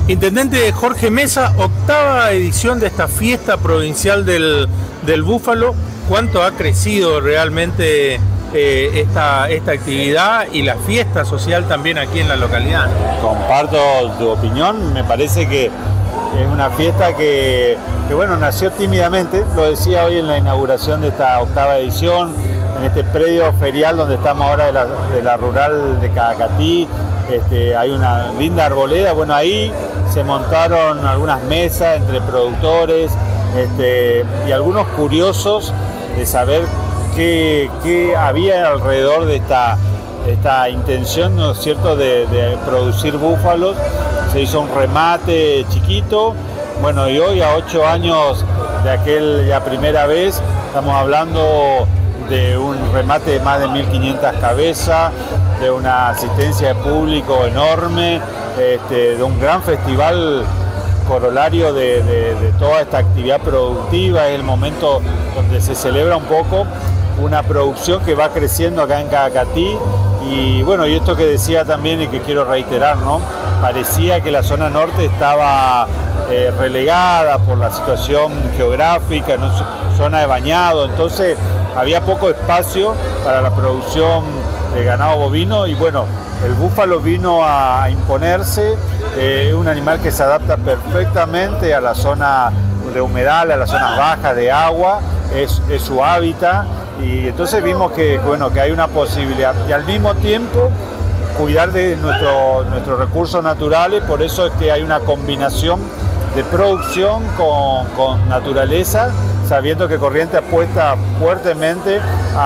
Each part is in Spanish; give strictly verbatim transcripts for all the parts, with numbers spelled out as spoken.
Intendente Jorge Mesa, octava edición de esta fiesta provincial del, del búfalo. ¿Cuánto ha crecido realmente eh, esta, esta actividad y la fiesta social también aquí en la localidad? Comparto tu opinión, me parece que es una fiesta que, que bueno, nació tímidamente, lo decía hoy en la inauguración de esta octava edición, en este predio ferial donde estamos ahora de la, de la rural de Cadacatí. Este, hay una linda arboleda, bueno, ahí se montaron algunas mesas entre productores este, y algunos curiosos de saber qué, qué había alrededor de esta, esta intención, ¿no es cierto?, de, de producir búfalos. Se hizo un remate chiquito, bueno, y hoy a ocho años de aquella primera vez, estamos hablando de un remate de más de mil quinientas cabezas, de una asistencia de público enorme, este, de un gran festival corolario de, de, de toda esta actividad productiva. Es el momento donde se celebra un poco una producción que va creciendo acá en Cadacatí. Y bueno, y esto que decía también y que quiero reiterar, ¿no? Parecía que la zona norte estaba eh, relegada por la situación geográfica, ¿no? Zona de bañado, entonces había poco espacio para la producción de ganado bovino y bueno, el búfalo vino a imponerse. Es eh, un animal que se adapta perfectamente a la zona de humedal, a las zonas bajas de agua, es, es su hábitat. Y entonces vimos que, bueno, que hay una posibilidad y al mismo tiempo cuidar de nuestro, nuestros recursos naturales, por eso es que hay una combinación de producción con, con naturaleza, sabiendo que Corrientes apuesta fuertemente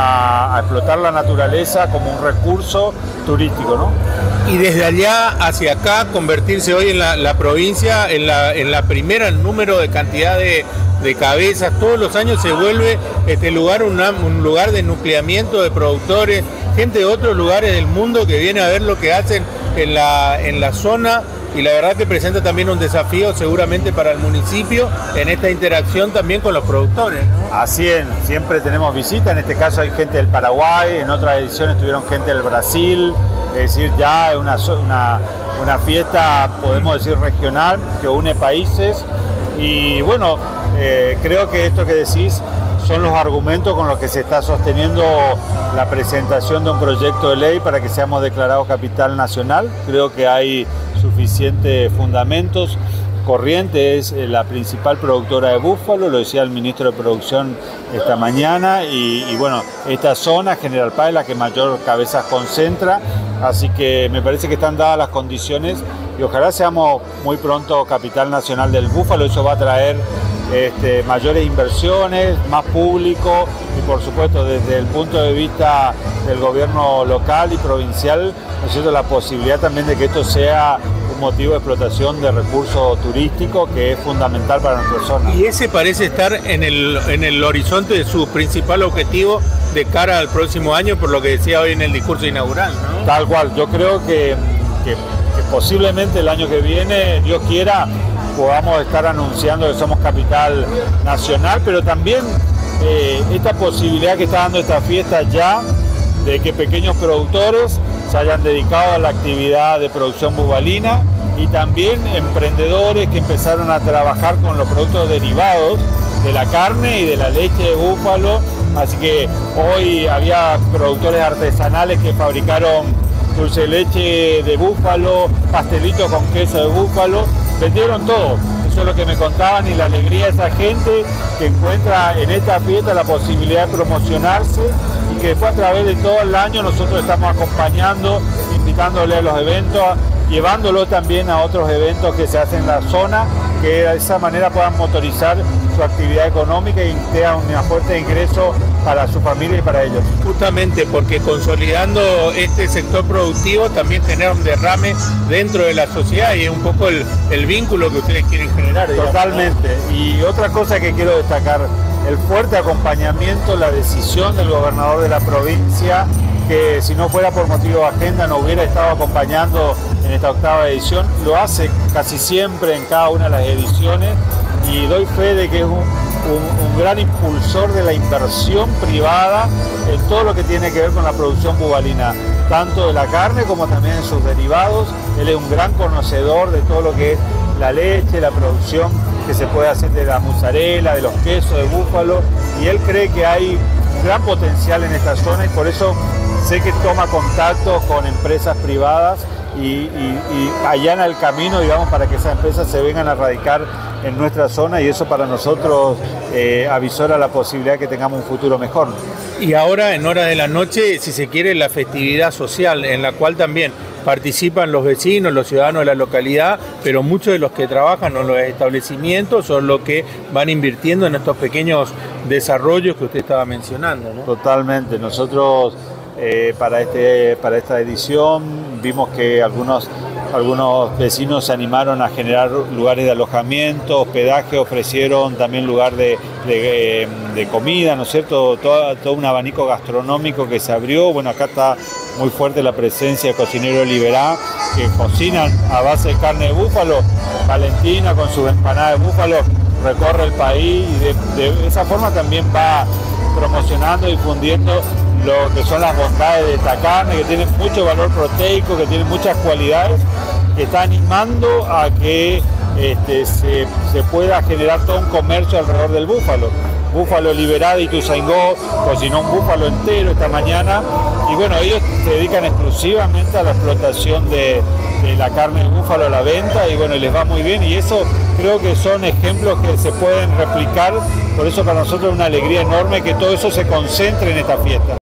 a, a explotar la naturaleza como un recurso turístico, ¿no? Y desde allá hacia acá convertirse hoy en la, la provincia en la, en la primera en número de cantidad de, de cabezas. Todos los años se vuelve este lugar una, un lugar de nucleamiento de productores, gente de otros lugares del mundo que viene a ver lo que hacen en la, en la zona. Y la verdad que presenta también un desafío seguramente para el municipio en esta interacción también con los productores, ¿no? Así es, siempre tenemos visitas, en este caso hay gente del Paraguay, en otras ediciones tuvieron gente del Brasil, es decir, ya es una, una, una fiesta, podemos decir, regional que une países. Y bueno, eh, creo que esto que decís son los argumentos con los que se está sosteniendo la presentación de un proyecto de ley para que seamos declarados capital nacional. Creo que hay suficientes fundamentos. Corrientes es la principal productora de búfalo, lo decía el ministro de Producción esta mañana, y, y bueno, esta zona, General Paz, es la que mayor cabezas concentra, así que me parece que están dadas las condiciones y ojalá seamos muy pronto capital nacional del búfalo. Eso va a traer Este, mayores inversiones, más público y por supuesto desde el punto de vista del gobierno local y provincial, ¿no es cierto?, la posibilidad también de que esto sea un motivo de explotación de recursos turísticos que es fundamental para nuestra zona. Y ese parece estar en el, en el horizonte de su principal objetivo de cara al próximo año, por lo que decía hoy en el discurso inaugural, ¿no? Tal cual, yo creo que, que, que posiblemente el año que viene, Dios quiera, podamos estar anunciando que somos capital nacional, pero también eh, esta posibilidad que está dando esta fiesta ya de que pequeños productores se hayan dedicado a la actividad de producción bubalina y también emprendedores que empezaron a trabajar con los productos derivados de la carne y de la leche de búfalo. Así que hoy había productores artesanales que fabricaron dulce de leche de búfalo, pastelitos con queso de búfalo, vendieron todo. Eso es lo que me contaban y la alegría de esa gente que encuentra en esta fiesta la posibilidad de promocionarse y que después a través de todo el año nosotros estamos acompañando, invitándole a los eventos, llevándolo también a otros eventos que se hacen en la zona, que de esa manera puedan motorizar su actividad económica y tengan un fuerte ingreso para su familia y para ellos. Justamente porque consolidando este sector productivo también genera un derrame dentro de la sociedad y es un poco el, el vínculo que ustedes quieren generar, digamos. Totalmente. Y otra cosa que quiero destacar, el fuerte acompañamiento, la decisión del gobernador de la provincia, que si no fuera por motivo de agenda no hubiera estado acompañando en esta octava edición, lo hace casi siempre en cada una de las ediciones y doy fe de que es un, un, un gran impulsor de la inversión privada en todo lo que tiene que ver con la producción bubalina, tanto de la carne como también en sus derivados. Él es un gran conocedor de todo lo que es la leche, la producción que se puede hacer de la mozzarella, de los quesos de búfalo, y él cree que hay gran potencial en esta zona y por eso sé que toma contacto con empresas privadas y, y, y allana el camino, digamos, para que esas empresas se vengan a radicar en nuestra zona, y eso para nosotros eh, avisora la posibilidad de que tengamos un futuro mejor. Y ahora, en hora de la noche, si se quiere, la festividad social, en la cual también participan los vecinos, los ciudadanos de la localidad, pero muchos de los que trabajan en los establecimientos son los que van invirtiendo en estos pequeños desarrollos que usted estaba mencionando, ¿no? Totalmente. Nosotros eh, para, este, para esta edición vimos que algunos, algunos vecinos se animaron a generar lugares de alojamiento, hospedaje, ofrecieron también lugar de, de, de comida, ¿no es cierto? Todo, todo un abanico gastronómico que se abrió. Bueno, acá está muy fuerte la presencia de Cocinero Liberá, que cocinan a base de carne de búfalo. Valentina con sus empanadas de búfalo recorre el país y de, de esa forma también va promocionando y difundiendo lo que son las bondades de esta carne, que tiene mucho valor proteico, que tiene muchas cualidades, que está animando a que este, se, se pueda generar todo un comercio alrededor del búfalo. Búfalo Liberá de Ituzaingó cocinó un búfalo entero esta mañana, y bueno, ellos se dedican exclusivamente a la explotación de, de la carne de búfalo, a la venta, y bueno, les va muy bien, y eso creo que son ejemplos que se pueden replicar. Por eso para nosotros es una alegría enorme que todo eso se concentre en esta fiesta.